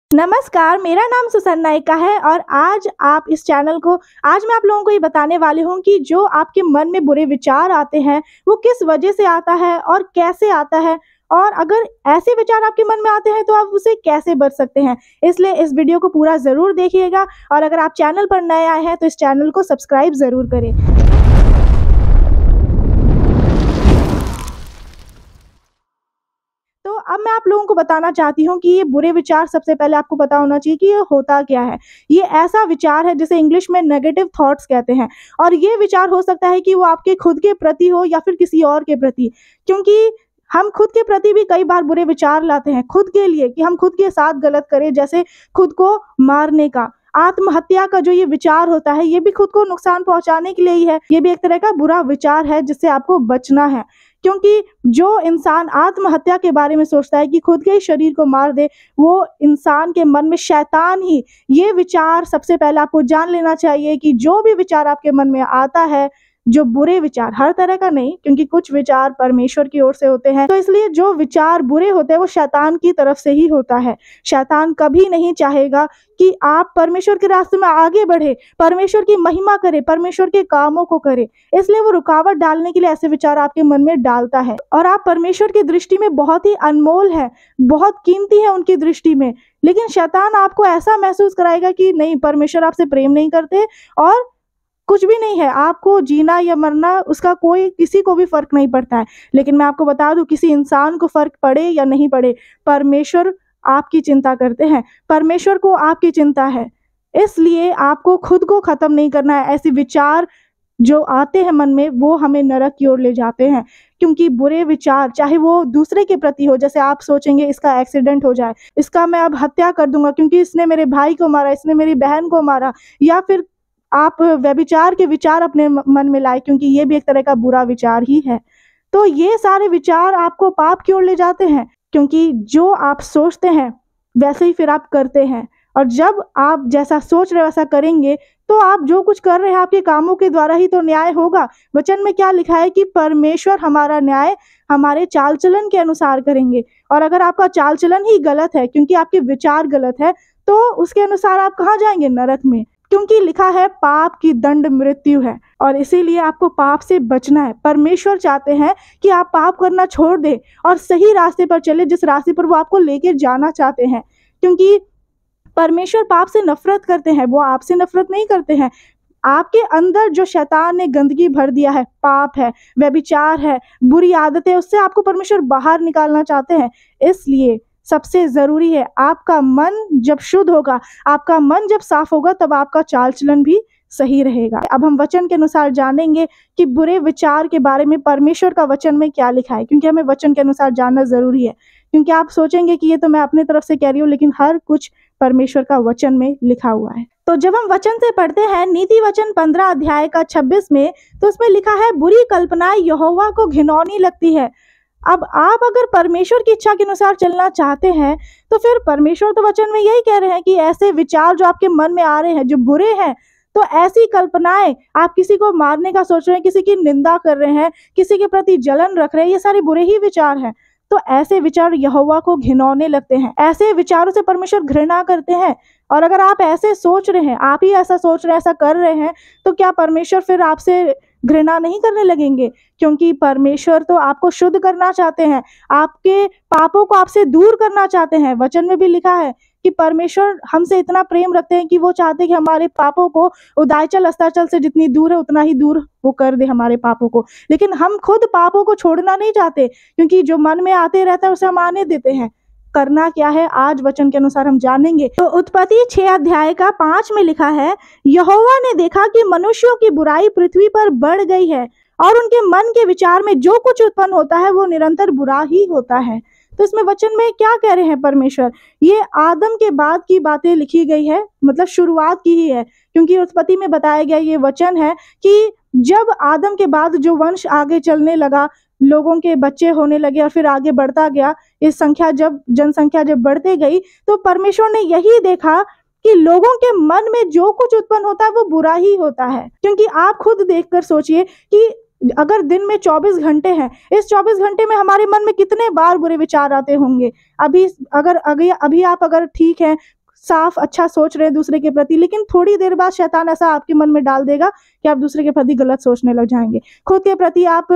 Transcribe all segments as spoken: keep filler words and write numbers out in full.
नमस्कार, मेरा नाम सुसन नायिका है और आज आप इस चैनल को आज मैं आप लोगों को ये बताने वाली हूँ कि जो आपके मन में बुरे विचार आते हैं, वो किस वजह से आता है और कैसे आता है, और अगर ऐसे विचार आपके मन में आते हैं तो आप उसे कैसे बच सकते हैं। इसलिए इस वीडियो को पूरा ज़रूर देखिएगा और अगर आप चैनल पर नए आए हैं तो इस चैनल को सब्सक्राइब ज़रूर करें। तो अब मैं आप लोगों को बताना चाहती हूँ कि ये बुरे विचार, सबसे पहले आपको पता होना चाहिए कि ये होता क्या है। ये ऐसा विचार है जिसे इंग्लिश में नेगेटिव थॉट्स कहते हैं, और ये विचार हो सकता है कि वो आपके खुद के प्रति हो या फिर किसी और के प्रति, क्योंकि हम खुद के प्रति भी कई बार बुरे विचार लाते हैं खुद के लिए कि हम खुद के साथ गलत करें, जैसे खुद को मारने का, आत्महत्या का जो ये विचार होता है, ये भी खुद को नुकसान पहुंचाने के लिए ही है। ये भी एक तरह का बुरा विचार है जिससे आपको बचना है, क्योंकि जो इंसान आत्महत्या के बारे में सोचता है कि खुद के ही शरीर को मार दे, वो इंसान के मन में शैतान ही। ये विचार सबसे पहले आपको जान लेना चाहिए कि जो भी विचार आपके मन में आता है, जो बुरे विचार, हर तरह का नहीं, क्योंकि कुछ विचार परमेश्वर की ओर से होते हैं, तो इसलिए जो विचार बुरे होते हैं वो शैतान की तरफ से ही होता है। शैतान कभी नहीं चाहेगा कि आप परमेश्वर के रास्ते में आगे बढ़े, परमेश्वर की महिमा करे, परमेश्वर के कामों को करे। इसलिए वो रुकावट डालने के लिए ऐसे विचार आपके मन में डालता है, और आप परमेश्वर की दृष्टि में बहुत ही अनमोल है, बहुत कीमती है उनकी दृष्टि में। लेकिन शैतान आपको ऐसा महसूस कराएगा कि नहीं, परमेश्वर आपसे प्रेम नहीं करते और कुछ भी नहीं है, आपको जीना या मरना उसका कोई किसी को भी फर्क नहीं पड़ता है। लेकिन मैं आपको बता दूं, किसी इंसान को फर्क पड़े या नहीं पड़े, परमेश्वर आपकी चिंता करते हैं, परमेश्वर को आपकी चिंता है। इसलिए आपको खुद को खत्म नहीं करना है। ऐसे विचार जो आते हैं मन में, वो हमें नरक की ओर ले जाते हैं, क्योंकि बुरे विचार, चाहे वो दूसरे के प्रति हो, जैसे आप सोचेंगे इसका एक्सीडेंट हो जाए, इसका मैं अब हत्या कर दूंगा क्योंकि इसने मेरे भाई को मारा, इसने मेरी बहन को मारा, या फिर आप व्यभिचार के विचार अपने मन में लाए, क्योंकि ये भी एक तरह का बुरा विचार ही है। तो ये सारे विचार आपको पाप की ओर ले जाते हैं, क्योंकि जो आप सोचते हैं वैसे ही फिर आप करते हैं, और जब आप जैसा सोच रहे वैसा करेंगे तो आप जो कुछ कर रहे हैं आपके कामों के द्वारा ही तो न्याय होगा। वचन में क्या लिखा है कि परमेश्वर हमारा न्याय हमारे चाल चलन के अनुसार करेंगे, और अगर आपका चाल चलन ही गलत है, क्योंकि आपके विचार गलत है, तो उसके अनुसार आप कहाँ जाएंगे? नरक में, क्योंकि लिखा है पाप की दंड मृत्यु है, और इसीलिए आपको पाप से बचना है। परमेश्वर चाहते हैं कि आप पाप करना छोड़ दें और सही रास्ते पर चले, जिस रास्ते पर वो आपको लेके जाना चाहते हैं, क्योंकि परमेश्वर पाप से नफरत करते हैं, वो आपसे नफरत नहीं करते हैं। आपके अंदर जो शैतान ने गंदगी भर दिया है, पाप है, व्यभिचार है, बुरी आदतें, उससे आपको परमेश्वर बाहर निकालना चाहते हैं। इसलिए सबसे जरूरी है, आपका मन जब शुद्ध होगा, आपका मन जब साफ होगा, तब आपका चाल चलन भी सही रहेगा। अब हम वचन के अनुसार जानेंगे कि बुरे विचार के बारे में परमेश्वर का वचन में क्या लिखा है, क्योंकि हमें वचन के अनुसार जानना जरूरी है। क्योंकि आप सोचेंगे कि ये तो मैं अपनी तरफ से कह रही हूँ, लेकिन हर कुछ परमेश्वर का वचन में लिखा हुआ है। तो जब हम वचन से पढ़ते हैं नीति वचन पंद्रह अध्याय का छब्बीस में, तो उसमें लिखा है, बुरी कल्पनाएं यहोवा को घिनौनी लगती है। अब आप अगर परमेश्वर की इच्छा के अनुसार चलना चाहते हैं, तो फिर परमेश्वर तो वचन में यही कह रहे हैं कि ऐसे विचार जो आपके मन में आ रहे हैं, जो बुरे हैं, तो ऐसी कल्पनाएं, आप किसी को मारने का सोच रहे हैं, किसी की निंदा कर रहे हैं, किसी के प्रति जलन रख रहे हैं, ये सारे बुरे ही विचार हैं। तो ऐसे विचार यहोवा को घिनौने लगते हैं, ऐसे विचारों से परमेश्वर घृणा करते हैं। और अगर आप ऐसे सोच रहे हैं, आप ही ऐसा सोच रहे हैं, ऐसा कर रहे हैं, तो क्या परमेश्वर फिर आपसे घृणा नहीं करने लगेंगे? क्योंकि परमेश्वर तो आपको शुद्ध करना चाहते हैं, आपके पापों को आपसे दूर करना चाहते हैं। वचन में भी लिखा है कि परमेश्वर हमसे इतना प्रेम रखते हैं कि वो चाहते हैं कि हमारे पापों को उदायचल अस्ताचल से जितनी दूर है उतना ही दूर वो कर दे हमारे पापों को। लेकिन हम खुद पापों को छोड़ना नहीं चाहते, क्योंकि जो मन में आते रहता है उसे हम आने देते हैं। करना क्या है, आज वचन के अनुसार हम जानेंगे। तो उत्पत्ति छह अध्याय का पांच में लिखा है, यहोवा ने देखा कि मनुष्यों की बुराई पृथ्वी पर बढ़ गई है, और उनके मन के विचार में जो कुछ उत्पन्न होता है वो निरंतर बुरा ही होता है। तो इसमें वचन में क्या कह रहे हैं परमेश्वर? ये आदम के बाद की बातें लिखी गई है, मतलब शुरुआत की ही है, क्योंकि उत्पत्ति में बताया गया ये वचन है कि जब आदम के बाद जो वंश आगे चलने लगा, लोगों के बच्चे होने लगे और फिर आगे बढ़ता गया, इस संख्या जब जनसंख्या जब बढ़ते गई, तो परमेश्वर ने यही देखा कि लोगों के मन में जो कुछ उत्पन्न होता है वो बुरा ही होता है। क्योंकि आप खुद देखकर सोचिए कि अगर दिन में चौबीस घंटे हैं, इस चौबीस घंटे में हमारे मन में कितने बार बुरे विचार आते होंगे। अभी अगर अभी अभी आप अगर ठीक हैं, साफ अच्छा सोच रहे हैं दूसरे के प्रति, लेकिन थोड़ी देर बाद शैतान ऐसा आपके मन में डाल देगा कि आप दूसरे के प्रति गलत सोचने लग जाएंगे, खुद के प्रति आप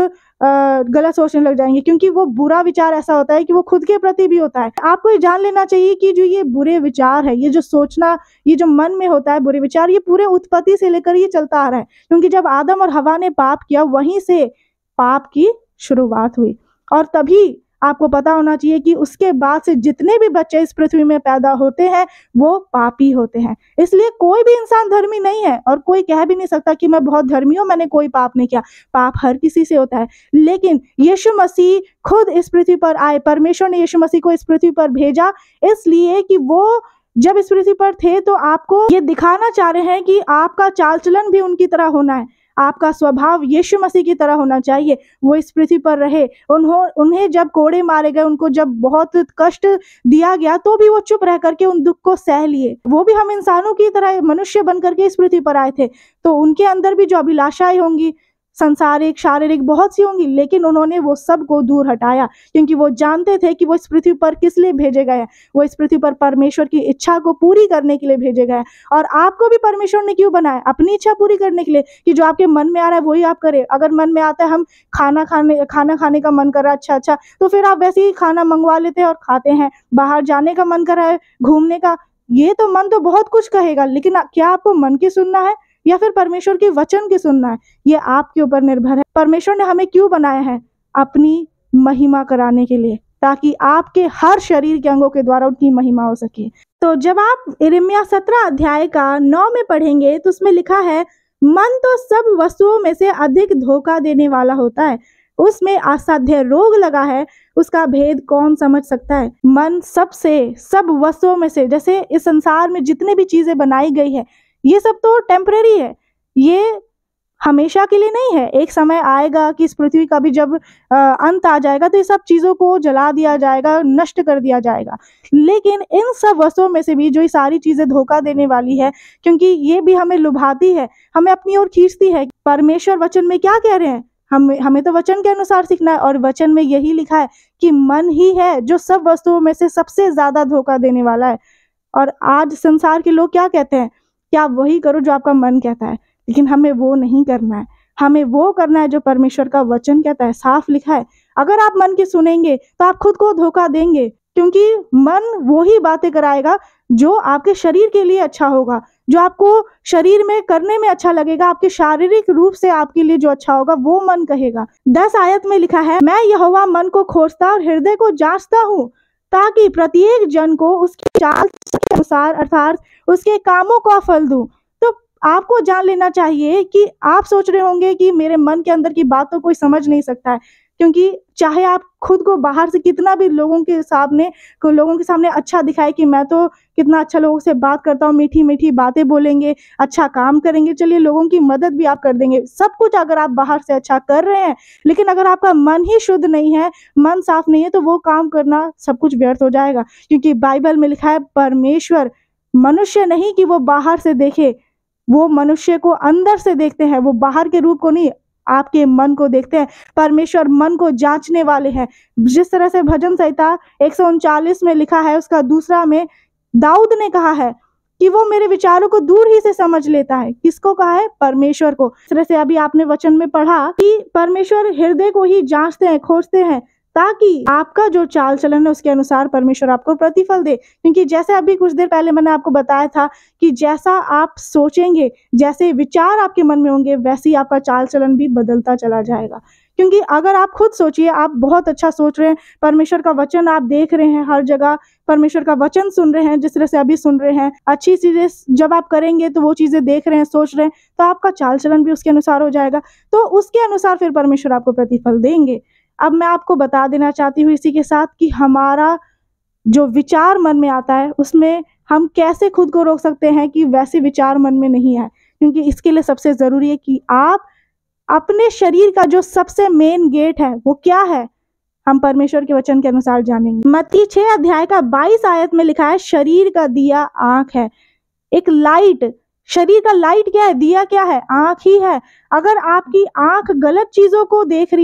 गलत सोचने लग जाएंगे, क्योंकि वो बुरा विचार ऐसा होता है कि वो खुद के प्रति भी होता है। आपको ये जान लेना चाहिए कि जो ये बुरे विचार है, ये जो सोचना, ये जो मन में होता है बुरे विचार, ये पूरे उत्पत्ति से लेकर ये चलता आ रहा है, क्योंकि जब आदम और हवा ने पाप किया वहीं से पाप की शुरुआत हुई। और तभी आपको पता होना चाहिए कि उसके बाद से जितने भी बच्चे इस पृथ्वी में पैदा होते हैं वो पापी होते हैं। इसलिए कोई भी इंसान धर्मी नहीं है, और कोई कह भी नहीं सकता कि मैं बहुत धर्मी हूं, मैंने कोई पाप नहीं किया। पाप हर किसी से होता है, लेकिन यीशु मसीह खुद इस पृथ्वी पर आए। परमेश्वर ने यीशु मसीह को इस पृथ्वी पर भेजा इसलिए कि वो जब इस पृथ्वी पर थे तो आपको ये दिखाना चाह रहे हैं कि आपका चाल चलन भी उनकी तरह होना है, आपका स्वभाव यीशु मसीह की तरह होना चाहिए। वो इस पृथ्वी पर रहे, उन्हों उन्हें जब कोड़े मारे गए, उनको जब बहुत कष्ट दिया गया, तो भी वो चुप रह करके उन दुख को सह लिए। वो भी हम इंसानों की तरह मनुष्य बन करके इस पृथ्वी पर आए थे, तो उनके अंदर भी जो अभिलाषाएं होंगी, संसारिक शारीरिक बहुत सी होंगी, लेकिन उन्होंने वो सब को दूर हटाया, क्योंकि वो जानते थे कि वो इस पृथ्वी पर किस लिए भेजे गए हैं। वो इस पृथ्वी पर परमेश्वर की इच्छा को पूरी करने के लिए भेजे गए हैं। और आपको भी परमेश्वर ने क्यों बनाया? अपनी इच्छा पूरी करने के लिए, कि जो आपके मन में आ रहा है वही आप करें। अगर मन में आता है हम खाना खाने खाना खाने का मन कर रहा है, अच्छा अच्छा तो फिर आप वैसे ही खाना मंगवा लेते हैं और खाते हैं। बाहर जाने का मन कर रहा है, घूमने का, ये तो मन तो बहुत कुछ कहेगा, लेकिन क्या आपको मन की सुनना है या फिर परमेश्वर के वचन की सुनना है? ये आपके ऊपर निर्भर है। परमेश्वर ने हमें क्यों बनाया है? अपनी महिमा कराने के लिए, ताकि आपके हर शरीर के अंगों के द्वारा उनकी महिमा हो सके। तो जब आप यिर्मयाह सत्रह अध्याय का नौ में पढ़ेंगे तो उसमें लिखा है, मन तो सब वस्तुओं में से अधिक धोखा देने वाला होता है, उसमें असाध्य रोग लगा है, उसका भेद कौन समझ सकता है। मन सबसे सब वस्तुओं में से, जैसे इस संसार में जितने भी चीजें बनाई गई है, ये सब तो टेम्परेरी है, ये हमेशा के लिए नहीं है। एक समय आएगा कि इस पृथ्वी का भी जब आ, अंत आ जाएगा तो ये सब चीज़ों को जला दिया जाएगा, नष्ट कर दिया जाएगा। लेकिन इन सब वस्तुओं में से भी जो ये सारी चीज़ें धोखा देने वाली है, क्योंकि ये भी हमें लुभाती है, हमें अपनी ओर खींचती है। परमेश्वर वचन में क्या कह रहे हैं? हम हमें तो वचन के अनुसार सीखना है, और वचन में यही लिखा है कि मन ही है जो सब वस्तुओं में से सबसे ज़्यादा धोखा देने वाला है। और आज संसार के लोग क्या कहते हैं कि आप वही करो जो आपका मन कहता है, लेकिन हमें वो नहीं करना है। हमें वो करना है जो परमेश्वर का वचन कहता है, साफ लिखा है। अगर आप मन की सुनेंगे तो आप खुद को धोखा देंगे, क्योंकि मन वो ही बातें कराएगा जो आपके शरीर के लिए अच्छा होगा, जो आपको शरीर में करने में अच्छा लगेगा, आपके शारीरिक रूप से आपके लिए जो अच्छा होगा वो मन कहेगा। दस आयत में लिखा है, मैं यहोवा मन को खोजता और हृदय को जांचता हूँ, ताकि प्रत्येक जन को उसकी चाल के अनुसार अर्थात उसके कामों का फल दूं। तो आपको जान लेना चाहिए कि आप सोच रहे होंगे कि मेरे मन के अंदर की बात तो कोई समझ नहीं सकता है, क्योंकि चाहे आप खुद को बाहर से कितना भी लोगों के सामने लोगों के सामने अच्छा दिखाए कि मैं तो कितना अच्छा लोगों से बात करता हूँ, मीठी मीठी बातें बोलेंगे, अच्छा काम करेंगे, चलिए लोगों की मदद भी आप कर देंगे, सब कुछ अगर आप बाहर से अच्छा कर रहे हैं, लेकिन अगर आपका मन ही शुद्ध नहीं है, मन साफ नहीं है, तो वो काम करना सब कुछ व्यर्थ हो जाएगा। क्योंकि बाइबल में लिखा है, परमेश्वर मनुष्य नहीं कि वो बाहर से देखे, वो मनुष्य को अंदर से देखते हैं, वो बाहर के रूप को नहीं, आपके मन को देखते हैं। परमेश्वर मन को जांचने वाले हैं। जिस तरह से भजन संहिता एक सौ उनचालीस में लिखा है, उसका दूसरा में दाऊद ने कहा है कि वो मेरे विचारों को दूर ही से समझ लेता है। किसको कहा है? परमेश्वर को। इस तरह से अभी आपने वचन में पढ़ा कि परमेश्वर हृदय को ही जांचते हैं, खोजते हैं, ताकि आपका जो चाल चलन है उसके अनुसार परमेश्वर आपको प्रतिफल दे। क्योंकि जैसे अभी कुछ देर पहले मैंने आपको बताया था कि जैसा आप सोचेंगे, जैसे विचार आपके मन में होंगे, वैसे ही आपका चाल चलन भी बदलता चला जाएगा। क्योंकि अगर आप खुद सोचिए, आप बहुत अच्छा सोच रहे हैं, परमेश्वर का वचन आप देख रहे हैं, हर जगह परमेश्वर का वचन सुन रहे हैं, जिस तरह से अभी सुन रहे हैं, अच्छी चीजें जब आप करेंगे तो वो चीजें देख रहे हैं, सोच रहे हैं, तो आपका चाल चलन भी उसके अनुसार हो जाएगा। तो उसके अनुसार फिर परमेश्वर आपको प्रतिफल देंगे। अब मैं आपको बता देना चाहती हूँ इसी के साथ कि हमारा जो विचार मन में आता है उसमें हम कैसे खुद को रोक सकते हैं कि वैसे विचार मन में नहीं आए। क्योंकि इसके लिए सबसे ज़रूरी है कि आप अपने शरीर का जो सबसे मेन गेट है वो क्या है, हम परमेश्वर के वचन के अनुसार जानेंगे। मत्ती छः अध्याय का बाईस आयत में लिखा है, शरीर का दिया आँख है। एक लाइट, शरीर का लाइट क्या है? दिया क्या है? आँख ही है। अगर आपकी आँख गलत चीज़ों को देख रही है,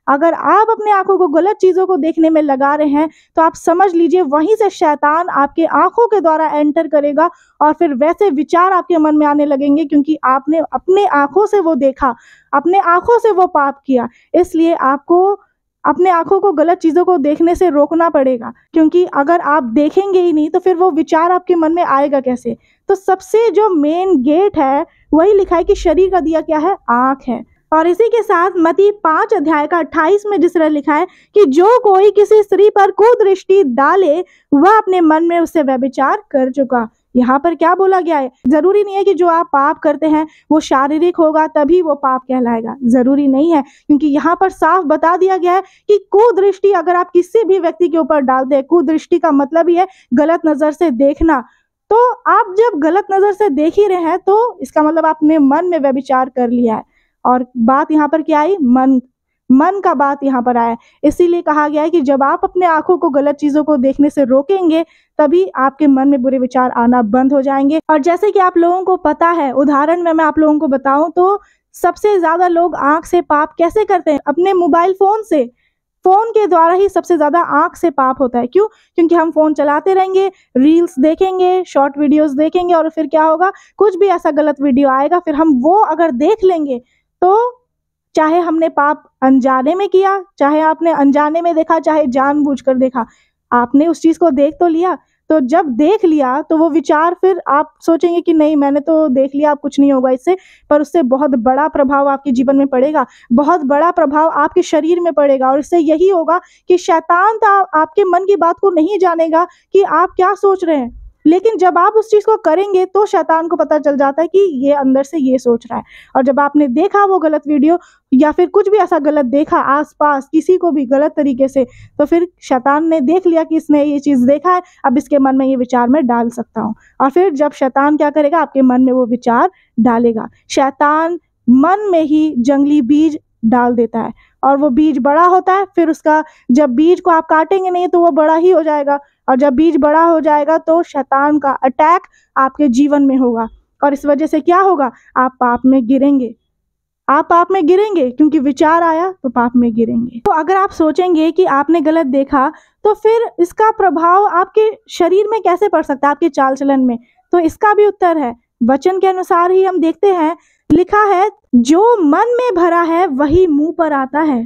अगर आप अपने आंखों को गलत चीज़ों को देखने में लगा रहे हैं तो आप समझ लीजिए वहीं से शैतान आपके आंखों के द्वारा एंटर करेगा और फिर वैसे विचार आपके मन में आने लगेंगे, क्योंकि आपने अपने आंखों से वो देखा, अपने आंखों से वो पाप किया। इसलिए आपको अपने आंखों को गलत चीज़ों को देखने से रोकना पड़ेगा, क्योंकि अगर आप देखेंगे ही नहीं तो फिर वो विचार आपके मन में आएगा कैसे। तो सबसे जो मेन गेट है वही लिखा है कि शरीर का दिया क्या है, आँख है। और इसी के साथ मत्ती पाँच अध्याय का अट्ठाईस में जिस तरह लिखा है कि जो कोई किसी स्त्री पर कुदृष्टि डाले वह अपने मन में उससे व्यभिचार कर चुका। यहाँ पर क्या बोला गया है, जरूरी नहीं है कि जो आप पाप करते हैं वो शारीरिक होगा तभी वो पाप कहलाएगा, जरूरी नहीं है, क्योंकि यहाँ पर साफ बता दिया गया है कि कुदृष्टि अगर आप किसी भी व्यक्ति के ऊपर डालते हैं, कुदृष्टि का मतलब ही है गलत नजर से देखना, तो आप जब गलत नजर से देख ही रहे हैं तो इसका मतलब आपने मन में व्यभिचार कर लिया है। और बात यहाँ पर क्या आई, मन मन का बात यहाँ पर आया। इसीलिए कहा गया है कि जब आप अपने आंखों को गलत चीजों को देखने से रोकेंगे तभी आपके मन में बुरे विचार आना बंद हो जाएंगे। और जैसे कि आप लोगों को पता है, उदाहरण में मैं आप लोगों को बताऊं तो सबसे ज्यादा लोग आंख से पाप कैसे करते हैं, अपने मोबाइल फोन से, फोन के द्वारा ही सबसे ज्यादा आंख से पाप होता है। क्यों? क्योंकि हम फोन चलाते रहेंगे, रील्स देखेंगे, शॉर्ट वीडियोस देखेंगे और फिर क्या होगा, कुछ भी ऐसा गलत वीडियो आएगा, फिर हम वो अगर देख लेंगे तो चाहे हमने पाप अनजाने में किया, चाहे आपने अनजाने में देखा, चाहे जानबूझकर देखा, आपने उस चीज को देख तो लिया। तो जब देख लिया तो वो विचार फिर आप सोचेंगे कि नहीं मैंने तो देख लिया, अब कुछ नहीं होगा इससे, पर उससे बहुत बड़ा प्रभाव आपके जीवन में पड़ेगा, बहुत बड़ा प्रभाव आपके शरीर में पड़ेगा। और इससे यही होगा कि शैतान तो आपके मन की बात को नहीं जानेगा कि आप क्या सोच रहे हैं, लेकिन जब आप उस चीज को करेंगे तो शैतान को पता चल जाता है कि ये अंदर से ये सोच रहा है। और जब आपने देखा वो गलत वीडियो या फिर कुछ भी ऐसा गलत देखा आसपास किसी को भी गलत तरीके से, तो फिर शैतान ने देख लिया कि इसने ये चीज देखा है, अब इसके मन में ये विचार मैं डाल सकता हूँ। और फिर जब शैतान क्या करेगा, आपके मन में वो विचार डालेगा। शैतान मन में ही जंगली बीज डाल देता है और वो बीज बड़ा होता है, फिर उसका जब बीज को आप काटेंगे नहीं तो वो बड़ा ही हो जाएगा, और जब बीज बड़ा हो जाएगा तो शैतान का अटैक आपके जीवन में होगा और इस वजह से क्या होगा, आप पाप में गिरेंगे, आप पाप में गिरेंगे, क्योंकि विचार आया तो पाप में गिरेंगे। तो अगर आप सोचेंगे कि आपने गलत देखा तो फिर इसका प्रभाव आपके शरीर में कैसे पड़ सकता है, आपके चाल चलन में, तो इसका भी उत्तर है वचन के अनुसार ही हम देखते हैं। लिखा है जो मन में भरा है वही मुंह पर आता है।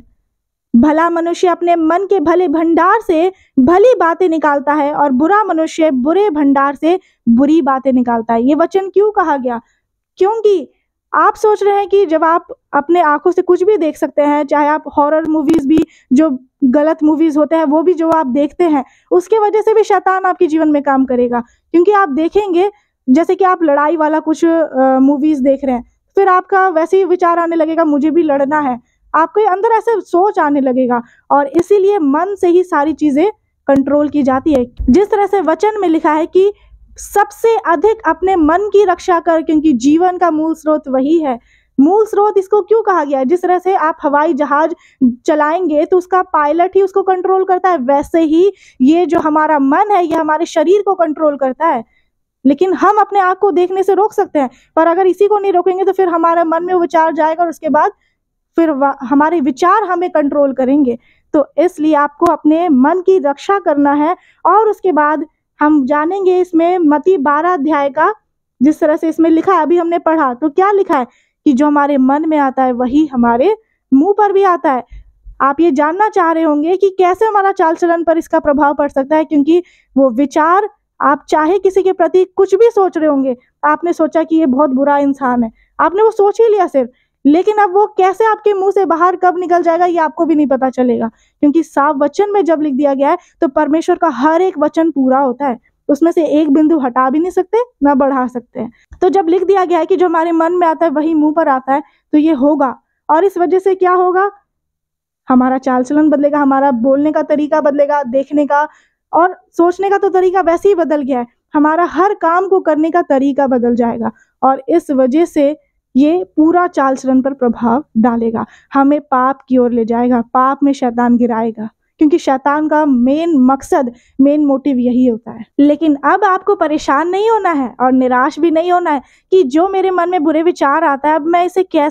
भला मनुष्य अपने मन के भले भंडार से भली बातें निकालता है और बुरा मनुष्य बुरे भंडार से बुरी बातें निकालता है। ये वचन क्यों कहा गया? क्योंकि आप सोच रहे हैं कि जब आप अपने आंखों से कुछ भी देख सकते हैं, चाहे आप हॉरर मूवीज भी, जो गलत मूवीज होते हैं वो भी जो आप देखते हैं, उसके वजह से भी शैतान आपके जीवन में काम करेगा। क्योंकि आप देखेंगे जैसे कि आप लड़ाई वाला कुछ मूवीज देख रहे हैं, फिर आपका वैसे ही विचार आने लगेगा मुझे भी लड़ना है, आपके अंदर ऐसे सोच आने लगेगा। और इसीलिए मन से ही सारी चीजें कंट्रोल की जाती है। जिस तरह से वचन में लिखा है कि सबसे अधिक अपने मन की रक्षा कर, क्योंकि जीवन का मूल स्रोत वही है। मूल स्रोत इसको क्यों कहा गया है? जिस तरह से आप हवाई जहाज चलाएंगे तो उसका पायलट ही उसको कंट्रोल करता है, वैसे ही ये जो हमारा मन है ये हमारे शरीर को कंट्रोल करता है। लेकिन हम अपने आप को देखने से रोक सकते हैं, पर अगर इसी को नहीं रोकेंगे तो फिर हमारे मन में वो विचार जाएगा और उसके बाद फिर हमारे विचार हमें कंट्रोल करेंगे। तो इसलिए आपको अपने मन की रक्षा करना है। और उसके बाद हम जानेंगे इसमें मत्ती बारह अध्याय का, जिस तरह से इसमें लिखा है, अभी हमने पढ़ा तो क्या लिखा है कि जो हमारे मन में आता है वही हमारे मुंह पर भी आता है। आप ये जानना चाह रहे होंगे कि कैसे हमारा चाल चलन पर इसका प्रभाव पड़ सकता है, क्योंकि वो विचार, आप चाहे किसी के प्रति कुछ भी सोच रहे होंगे, आपने सोचा कि ये बहुत बुरा इंसान है, आपने वो सोच ही लिया सिर्फ, लेकिन अब वो कैसे आपके मुंह से बाहर कब निकल जाएगा ये आपको भी नहीं पता चलेगा। क्योंकि साफ वचन में जब लिख दिया गया है तो परमेश्वर का हर एक वचन पूरा होता है, उसमें से एक बिंदु हटा भी नहीं सकते ना बढ़ा सकते हैं। तो जब लिख दिया गया है कि जो हमारे मन में आता है वही मुंह पर आता है, तो ये होगा। और इस वजह से क्या होगा, हमारा चाल चलन बदलेगा, हमारा बोलने का तरीका बदलेगा, देखने का और सोचने का तो तरीका वैसे ही बदल गया है, हमारा हर काम को करने का तरीका बदल जाएगा। और इस वजह से ये पूरा चाल चलन पर प्रभाव डालेगा, हमें पाप की ओर ले जाएगा, पाप में शैतान गिराएगा, क्योंकि शैतान का मेन मकसद, मेन मोटिव यही होता है। लेकिन अब आपको परेशान नहीं होना है और निराश भी नहीं होना है कि जो मेरे मन में बुरे विचार आता है अब मैं इसे कैसे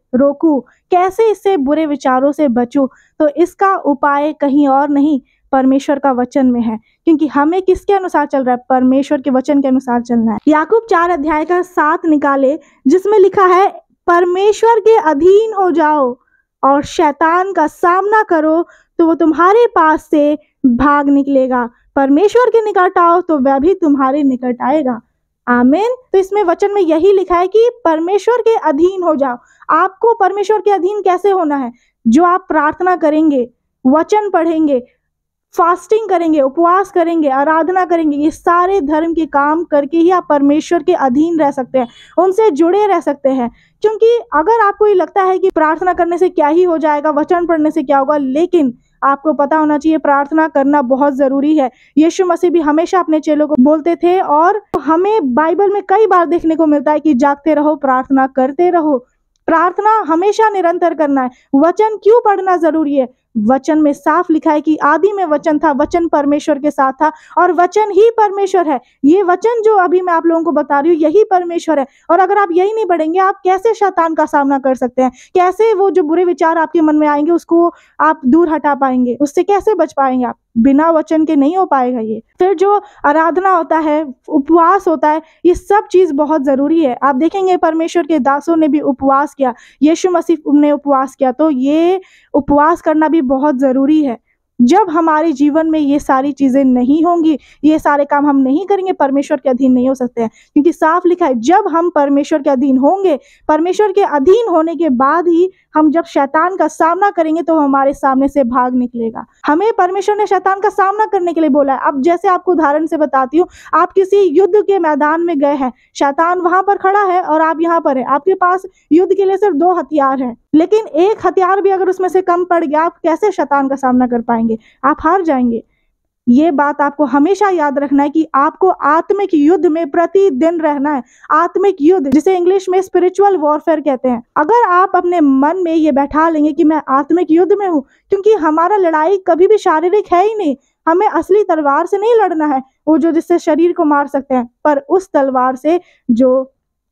रोकूं, कैसे इससे बुरे विचारों से बचूं, तो इसका उपाय कहीं और नहीं, परमेश्वर का वचन में है। क्योंकि हमें किसके अनुसार चल रहा है? परमेश्वर के वचन के अनुसार चलना है। याकूब चार अध्याय का सात निकाले, जिसमें लिखा है, परमेश्वर के अधीन हो जाओ और शैतान का सामना करो तो वो तुम्हारे पास से भाग निकलेगा। परमेश्वर के निकट आओ तो वह भी तुम्हारे निकट आएगा। आमीन। तो इसमें वचन में यही लिखा है कि परमेश्वर के अधीन हो जाओ। आपको परमेश्वर के अधीन कैसे होना है? जो आप प्रार्थना करेंगे, वचन पढ़ेंगे, फास्टिंग करेंगे, उपवास करेंगे, आराधना करेंगे, ये सारे धर्म के काम करके ही आप परमेश्वर के अधीन रह सकते हैं, उनसे जुड़े रह सकते हैं। क्योंकि अगर आपको ये लगता है कि प्रार्थना करने से क्या ही हो जाएगा, वचन पढ़ने से क्या होगा, लेकिन आपको पता होना चाहिए प्रार्थना करना बहुत जरूरी है। यीशु मसीह भी हमेशा अपने चेलों को बोलते थे, और हमें बाइबल में कई बार देखने को मिलता है कि जागते रहो, प्रार्थना करते रहो। प्रार्थना हमेशा निरंतर करना है। वचन क्यों पढ़ना जरूरी है? वचन में साफ लिखा है कि आदि में वचन था, वचन परमेश्वर के साथ था और वचन ही परमेश्वर है। ये वचन जो अभी मैं आप लोगों को बता रही हूँ, यही परमेश्वर है। और अगर आप यही नहीं पढ़ेंगे, आप कैसे शैतान का सामना कर सकते हैं? कैसे वो जो बुरे विचार आपके मन में आएंगे उसको आप दूर हटा पाएंगे? उससे कैसे बच पाएंगे? आप बिना वचन के नहीं हो पाएगा ये। फिर जो आराधना होता है, उपवास होता है, ये सब चीज बहुत जरूरी है। आप देखेंगे परमेश्वर के दासों ने भी उपवास किया, यीशु मसीह ने उपवास किया, तो ये उपवास करना भी बहुत जरूरी है। जब हमारे जीवन में ये सारी चीजें नहीं होंगी, ये सारे काम हम नहीं करेंगे, परमेश्वर के अधीन नहीं हो सकते हैं। क्योंकि साफ लिखा है, जब हम परमेश्वर के अधीन होंगे, परमेश्वर के अधीन होने के बाद ही हम जब शैतान का सामना करेंगे तो हमारे सामने से भाग निकलेगा। हमें परमेश्वर ने शैतान का सामना करने के लिए बोला है। अब जैसे आपको उदाहरण से बताती हूँ, आप किसी युद्ध के मैदान में गए हैं, शैतान वहां पर खड़ा है और आप यहाँ पर है, आपके पास युद्ध के लिए सिर्फ दो हथियार हैं, लेकिन एक हथियार भी अगर उसमें से कम पड़ गया, आप कैसे शैतान का सामना कर पाएंगे? आप हार जाएंगे। ये बात आपको हमेशा याद रखना है कि आपको आत्मिक युद्ध में प्रतिदिन रहना है। आत्मिक युद्ध, जिसे इंग्लिश में स्पिरिचुअल वॉरफेयर कहते हैं। अगर आप अपने मन में ये बैठा लेंगे कि मैं आत्मिक युद्ध में हूँ, क्योंकि हमारा लड़ाई कभी भी शारीरिक है ही नहीं, हमें असली तलवार से नहीं लड़ना है, वो जो जिससे शरीर को मार सकते हैं, पर उस तलवार से जो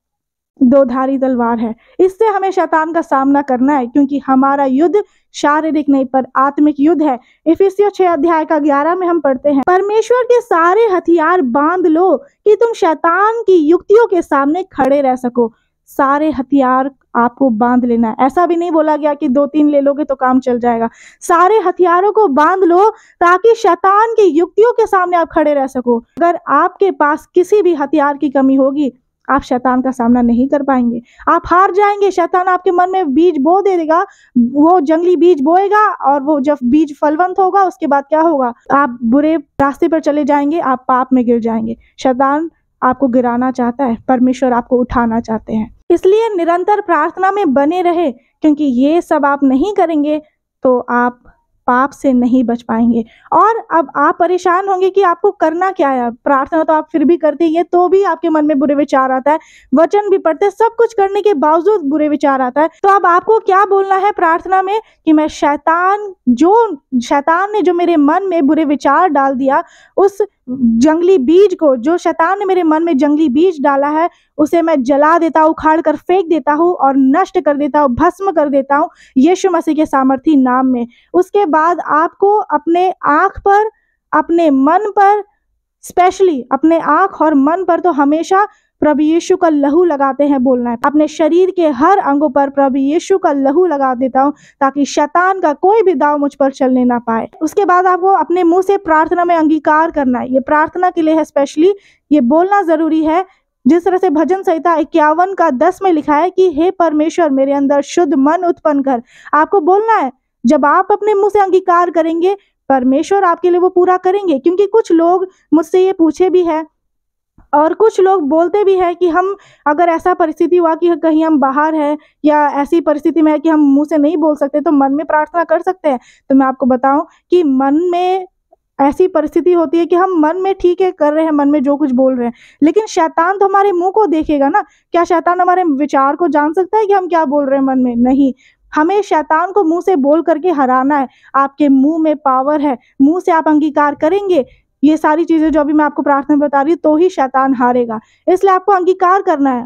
दो धारी तलवार है, इससे हमें शैतान का सामना करना है। क्योंकि हमारा युद्ध शारीरिक नहीं पर आत्मिक युद्ध है। इफिसियों छह अध्याय का ग्यारह में हम पढ़ते हैं, परमेश्वर के सारे हथियार बांध लो कि तुम शैतान की युक्तियों के सामने खड़े रह सको। सारे हथियार आपको बांध लेना है। ऐसा भी नहीं बोला गया कि दो तीन ले लोगे तो काम चल जाएगा। सारे हथियारों को बांध लो ताकि शैतान की युक्तियों के सामने आप खड़े रह सको। अगर आपके पास किसी भी हथियार की कमी होगी, आप शैतान का सामना नहीं कर पाएंगे, आप हार जाएंगे। शैतान आपके मन में बीज बो दे देगा, वो जंगली बीज बोएगा, और वो जब बीज फलवंत होगा उसके बाद क्या होगा? आप बुरे रास्ते पर चले जाएंगे, आप पाप में गिर जाएंगे। शैतान आपको गिराना चाहता है, परमेश्वर आपको उठाना चाहते हैं। इसलिए निरंतर प्रार्थना में बने रहे, क्योंकि ये सब आप नहीं करेंगे तो आप पाप से नहीं बच पाएंगे। और अब आप परेशान होंगे कि आपको करना क्या है। प्रार्थना तो आप फिर भी करते ही है, तो भी आपके मन में बुरे विचार आता है, वचन भी पढ़ते, सब कुछ करने के बावजूद बुरे विचार आता है। तो अब आपको क्या बोलना है प्रार्थना में कि मैं शैतान जो शैतान ने जो मेरे मन में बुरे विचार डाल दिया, उस जंगली बीज को, जो शैतान ने मेरे मन में जंगली बीज डाला है, उसे मैं जला देता हूँ, उखाड़ कर फेंक देता हूँ और नष्ट कर देता हूँ, भस्म कर देता हूँ यीशु मसीह के सामर्थी नाम में। उसके बाद आपको अपने आँख पर, अपने मन पर, स्पेशली अपने आँख और मन पर तो हमेशा प्रभु यीशु का लहू लगाते हैं बोलना है। अपने शरीर के हर अंगों पर प्रभु यीशु का लहू लगा देता हूँ, ताकि शैतान का कोई भी दाव मुझ पर चलने ना पाए। उसके बाद आपको अपने मुंह से प्रार्थना में अंगीकार करना है। ये प्रार्थना के लिए है, स्पेशली ये बोलना जरूरी है। जिस तरह से भजन संहिता इक्यावन का दस में लिखा है कि हे परमेश्वर मेरे अंदर शुद्ध मन उत्पन्न कर, आपको बोलना है। जब आप अपने मुंह से अंगीकार करेंगे, परमेश्वर आपके लिए वो पूरा करेंगे। क्योंकि कुछ लोग मुझसे ये पूछे भी है और कुछ लोग बोलते भी है कि हम, अगर ऐसा परिस्थिति हुआ कि कहीं हम बाहर है या ऐसी परिस्थिति में है कि हम मुंह से नहीं बोल सकते, तो मन में प्रार्थना कर सकते हैं। तो मैं आपको बताऊं कि मन में ऐसी परिस्थिति होती है कि हम मन में ठीक है कर रहे हैं, मन में जो कुछ बोल रहे हैं, लेकिन शैतान तो हमारे मुंह को देखेगा ना। क्या शैतान हमारे विचार को जान सकता है कि हम क्या बोल रहे हैं मन में? नहीं। हमें शैतान को मुंह से बोल करके हराना है। आपके मुंह में पावर है, मुंह से आप अंगीकार करेंगे ये सारी चीजें जो अभी मैं आपको प्रार्थना में बता रही हूँ, तो ही शैतान हारेगा। इसलिए आपको अंगीकार करना है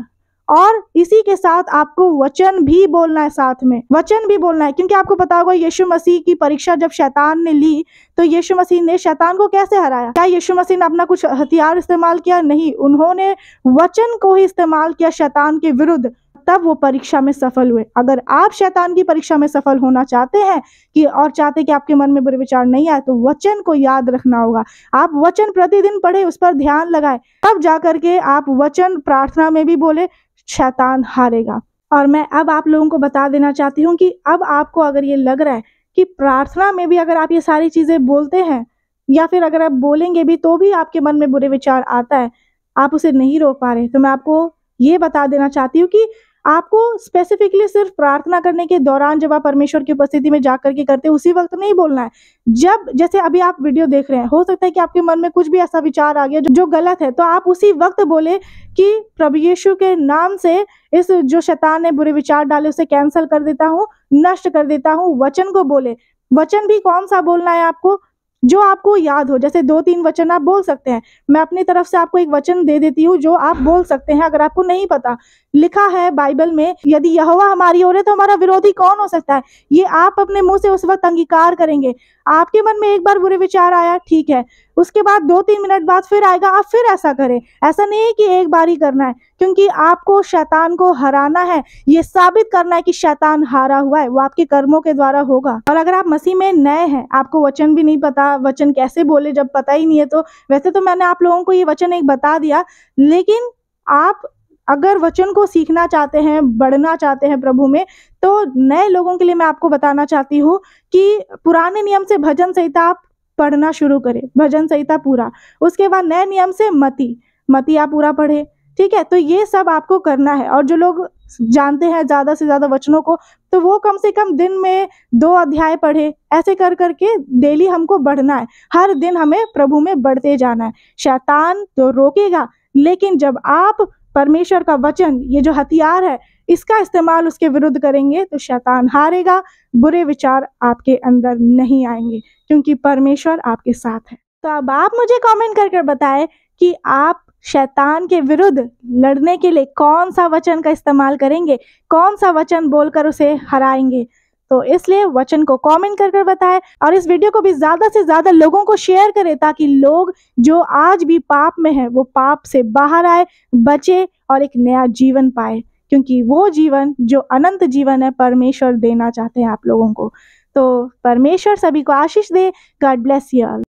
और इसी के साथ आपको वचन भी बोलना है, साथ में वचन भी बोलना है, क्योंकि आपको पता होगा यीशु मसीह की परीक्षा जब शैतान ने ली तो यीशु मसीह ने शैतान को कैसे हराया? क्या यीशु मसीह ने अपना कुछ हथियार इस्तेमाल किया? नहीं, उन्होंने वचन को ही इस्तेमाल किया शैतान के विरुद्ध, तब वो परीक्षा में सफल हुए। अगर आप शैतान की परीक्षा में सफल होना चाहते हैं कि और चाहते कि आपके मन में बुरे विचार नहीं आए, तो वचन को याद रखना होगा। आप वचन प्रतिदिन पढ़े, उस पर ध्यान लगाए, तब जाकर के आप वचन प्रार्थना में भी बोले, शैतान हारेगा। और मैं अब आप लोगों को बता देना चाहती हूँ कि अब आपको अगर ये लग रहा है कि प्रार्थना में भी अगर आप ये सारी चीजें बोलते हैं या फिर अगर आप बोलेंगे भी तो भी आपके मन में बुरे विचार आता है, आप उसे नहीं रोक पा रहे, तो मैं आपको ये बता देना चाहती हूँ कि आपको स्पेसिफिकली सिर्फ प्रार्थना करने के दौरान जब आप परमेश्वर की उपस्थिति में जाकर के करते हैं उसी वक्त नहीं बोलना है। जब जैसे अभी आप वीडियो देख रहे हैं, हो सकता है कि आपके मन में कुछ भी ऐसा विचार आ गया जो, जो गलत है, तो आप उसी वक्त बोले कि प्रभु यीशु के नाम से इस जो शैतान ने बुरे विचार डाले उसे कैंसिल कर देता हूँ, नष्ट कर देता हूँ। वचन को बोले। वचन भी कौन सा बोलना है आपको? जो आपको याद हो। जैसे दो तीन वचन आप बोल सकते हैं। मैं अपनी तरफ से आपको एक वचन दे देती हूँ जो आप बोल सकते हैं अगर आपको नहीं पता। लिखा है बाइबल में, यदि यहोवा हमारी ओर है तो हमारा विरोधी कौन हो सकता है। ये आप अपने मुंह से उस वक्त अंगीकार करेंगे। आपके मन में एक बार बुरे विचार आया, ठीक है, उसके बाद दो तीन मिनट बाद फिर आएगा, आप फिर ऐसा करें। ऐसा नहीं है कि एक बार ही करना है, क्योंकि आपको शैतान को हराना है। ये साबित करना है कि शैतान हारा हुआ है, वो आपके कर्मों के द्वारा होगा। और अगर आप मसीह में नए हैं, आपको वचन भी नहीं पता, वचन कैसे बोले जब पता ही नहीं है, तो वैसे तो मैंने आप लोगों को ये वचन एक बता दिया, लेकिन आप अगर वचन को सीखना चाहते हैं, बढ़ना चाहते हैं प्रभु में, तो नए लोगों के लिए मैं आपको बताना चाहती हूँ कि पुराने नियम से भजन संहिता आप पढ़ना शुरू करें, भजन संहिता पूरा। उसके बाद नए नियम से मती मती आप पूरा पढ़े, ठीक है। तो ये सब आपको करना है। और जो लोग जानते हैं ज़्यादा से ज़्यादा वचनों को, तो वो कम से कम दिन में दो अध्याय पढ़े। ऐसे कर करके डेली हमको बढ़ना है, हर दिन हमें प्रभु में बढ़ते जाना है। शैतान तो रोकेगा, लेकिन जब आप परमेश्वर का वचन, ये जो हथियार है, इसका इस्तेमाल उसके विरुद्ध करेंगे तो शैतान हारेगा, बुरे विचार आपके अंदर नहीं आएंगे, क्योंकि परमेश्वर आपके साथ है। तो अब आप मुझे कमेंट कर कर बताएं कि आप शैतान के विरुद्ध लड़ने के लिए कौन सा वचन का इस्तेमाल करेंगे, कौन सा वचन बोलकर उसे हराएंगे। तो इसलिए वचन को कमेंट कर कर बताएं और इस वीडियो को भी ज़्यादा से ज़्यादा लोगों को शेयर करें, ताकि लोग जो आज भी पाप में हैं वो पाप से बाहर आए, बचे और एक नया जीवन पाए, क्योंकि वो जीवन जो अनंत जीवन है परमेश्वर देना चाहते हैं आप लोगों को। तो परमेश्वर सभी को आशीष दे। God bless you all.